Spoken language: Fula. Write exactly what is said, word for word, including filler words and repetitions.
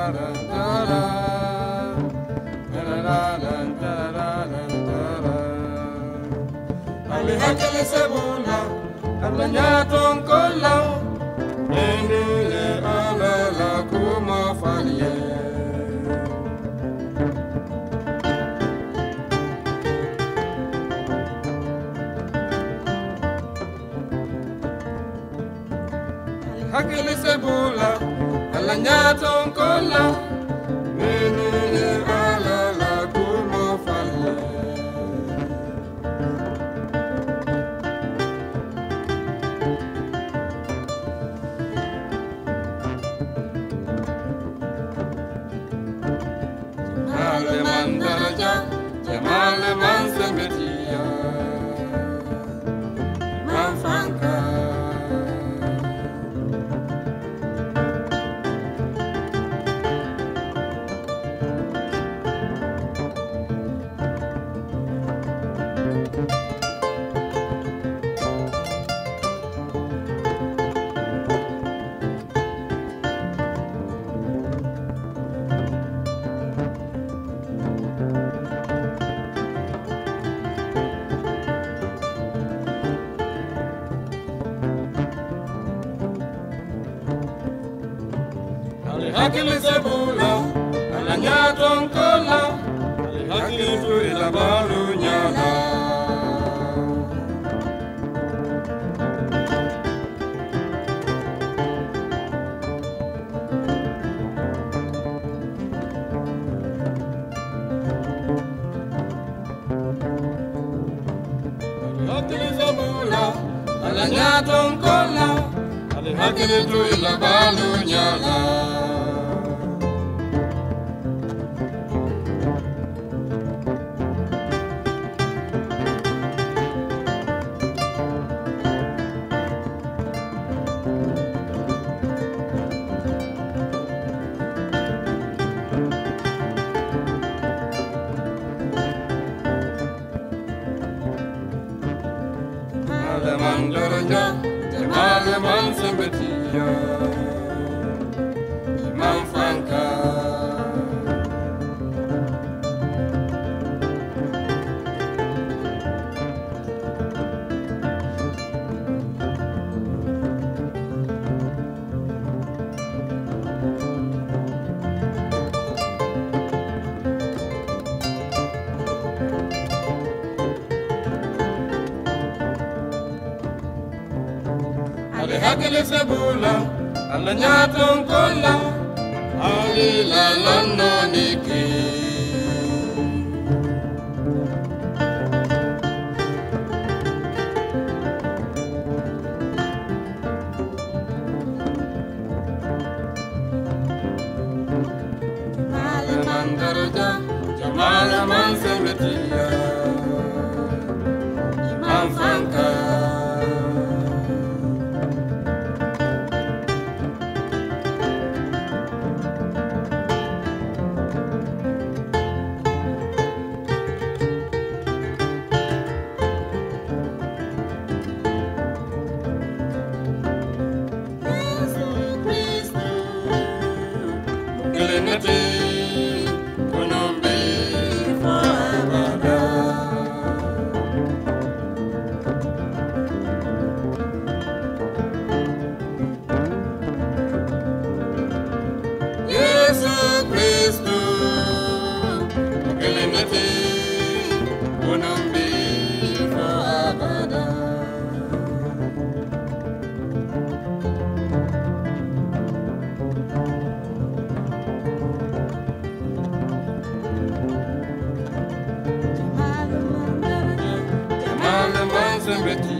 Hakele sebula, ablanyaton kolau, endile ala la kuma falie. Hakele sebula, ablanyaton kolau, endile ala la kuma falie. Jamal man semetia man fanka Hakili sebula, alanyaton kola, hakili tu ila balu nyala. Hakili sebula, alanyaton kola, hakili tu ila balu nyala. Jamal man semetia man fanka Hakele sebula, alanyaton kola, ali la lano niki. Jamal man daraja, Jamal man semetia, man fanka. Jamal man semetia